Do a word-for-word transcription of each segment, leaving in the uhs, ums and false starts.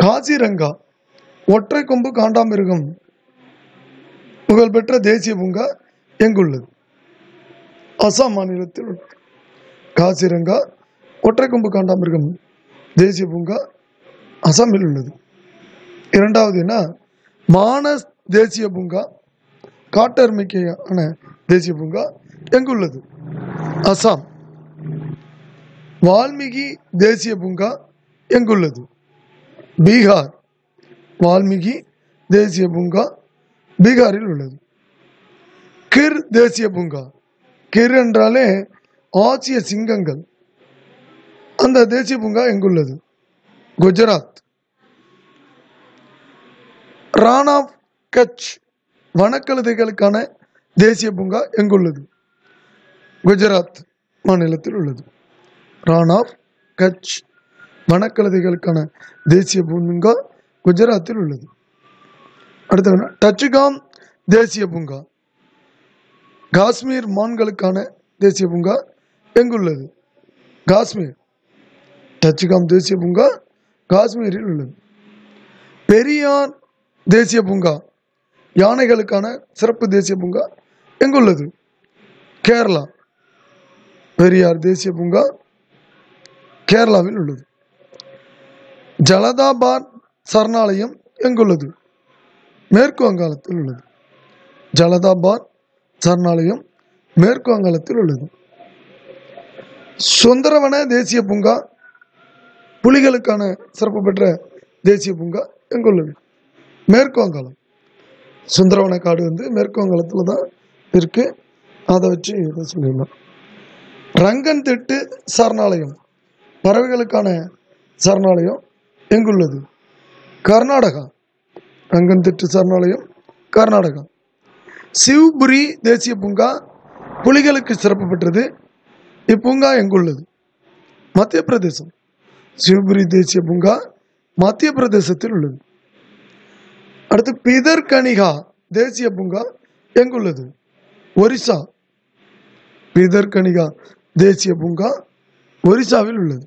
காசிரங்கா ஒற்றை கொம்பு காண்டாமிருகம் புகழ்பெற்ற தேசிய பூங்கா எங்குள்ளது? அசாம் மாநிலத்தில் உள்ளது. காசிரங்கா ஒற்றை கொம்பு காண்டாமிருகம் தேசிய பூங்கா அசாமில் உள்ளது. இரண்டாவது என்ன, மானஸ் தேசிய பூங்கா காட்டெருமைக்கான தேசிய பூங்கா எங்குள்ளது? அசாம். வால்மீகி தேசிய பூங்கா எங்குள்ளது? பீகார். வால்மீகி தேசிய பூங்கா பீகாரில் உள்ளது. கிர் தேசிய பூங்கா, கிர் என்றாலே ஆசிய சிங்கங்கள், அந்த தேசிய பூங்கா எங்குள்ளது? குஜராத். ரான் ஆஃப் கட்ச் வனக்கழுதைகளுக்கான தேசிய பூங்கா எங்குள்ளது? குஜராத் மாநிலத்தில் உள்ளது. ரான் ஆஃப் கட்ச் வனக்கழுதைகளுக்கான தேசிய பூங்கா குஜராத்தில் உள்ளது. அடுத்த டச்சுகாம் தேசிய பூங்கா காஷ்மீர் மான்களுக்கான தேசிய பூங்கா எங்குள்ளது? காஷ்மீர். டச்சுகாம் தேசிய பூங்கா காஷ்மீரில் உள்ளது. பெரியார் தேசிய பூங்கா யானைகளுக்கான சிறப்பு தேசிய பூங்கா எங்குள்ளது? கேரளா. பெரியார் தேசிய பூங்கா கேரளாவில் உள்ளது. ஜலதாபாத் சரணாலயம் எங்குள்ளது? மேற்கு வங்காளத்தில் உள்ளது. ஜலதாபாத் சரணாலயம் மேற்கு வங்காளத்தில் உள்ளது. சுந்தரவன தேசிய பூங்கா புலிகளுக்கான சிறப்பு பெற்ற தேசிய பூங்கா எங்குள்ளது? மேற்கு வங்காளம். சுந்தரவன காடு வந்து மேற்கு வங்காளத்தில் தான் இருக்கு. அதை வச்சு இதை சொல்லிடலாம். ரங்கன் திட்டு சரணாலயம் பறவைகளுக்கான சரணாலயம் எங்குள்ளது? கர்நாடகா. ரங்கன் திட்டு சரணாலயம் கர்நாடகா. சிவ்புரி தேசிய பூங்கா புலிகளுக்கு சிறப்பு பெற்றது. இப்பூங்கா எங்குள்ளது? மத்திய பிரதேசம். சிவ்புரி தேசிய பூங்கா மத்திய பிரதேசத்தில் உள்ளது. அடுத்து பிதர்கனிகா தேசிய பூங்கா எங்குள்ளது? ஒரிசா. பிதர்கனிகா தேசிய பூங்கா ஒரிசாவில் உள்ளது.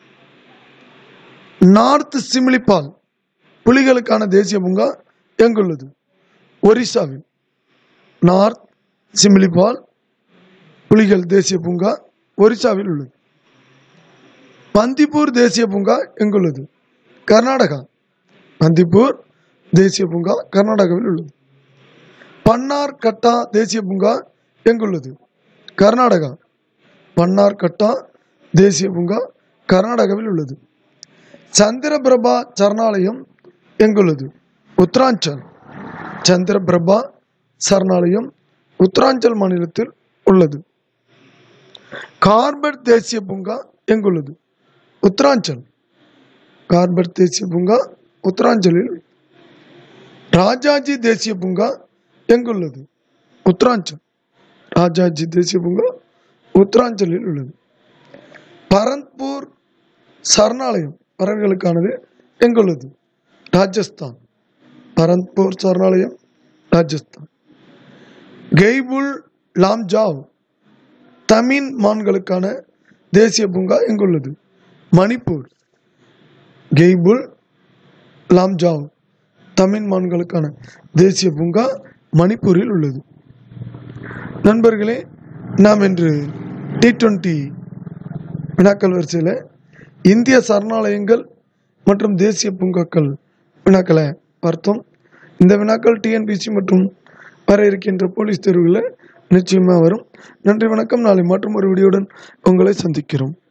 நார்த் சிமிலிபால் புலிகளுக்கான தேசிய பூங்கா எங்குள்ளது? ஒரிசாவில். நார்த் சிமிலிபால் புலிகள் தேசிய பூங்கா ஒரிசாவில் உள்ளது. பந்திப்பூர் தேசிய பூங்கா எங்குள்ளது? கர்நாடகா. பந்திப்பூர் தேசிய பூங்கா கர்நாடகாவில் உள்ளது. பன்னார் கட்டா தேசிய பூங்கா எங்குள்ளது? கர்நாடகா. பன்னார் கட்டா தேசிய பூங்கா கர்நாடகாவில் உள்ளது. சந்திரபிரபா சரணாலயம் எங்குள்ளது? உத்தராஞ்சல். சந்திரபிரபா சரணாலயம் உத்தராஞ்சல் மாநிலத்தில் உள்ளது. கார்பெட் தேசிய பூங்கா எங்குள்ளது? உத்தராஞ்சல். கார்பெட் தேசிய பூங்கா உத்தராஞ்சலில். ராஜாஜி தேசிய பூங்கா எங்குள்ளது? உத்தராஞ்சல். ராஜாஜி தேசிய பூங்கா உத்தராஞ்சலில் உள்ளது. பரந்த்பூர் சரணாலயம் பறவைகளுக்கானது எங்குள்ளது? ராஜஸ்தான். பரந்த்பூர் சரணாலயம் ராஜஸ்தான். கெய்புல் லாம்ஜாவ் தமின் மான்களுக்கான தேசிய பூங்கா எங்குள்ளது? மணிப்பூர். கெய்புல் லாம்ஜாவ் தமின் மான்களுக்கான தேசிய பூங்கா மணிப்பூரில் உள்ளது. நண்பர்களே, நாம் இன்று டி டுவெண்ட்டி வினாக்கள் வரிசையில் இந்திய சரணாலயங்கள் மற்றும் தேசிய பூங்காக்கள் வினாக்களை பார்த்தோம். இந்த வினாக்கள் டிஎன்பிசி மற்றும் வர இருக்கின்ற போலீஸ் தேர்வுகளில் நிச்சயமாக வரும். நன்றி, வணக்கம். நாளை மற்றும் ஒரு வீடியோவுடன் உங்களை சந்திக்கிறோம்.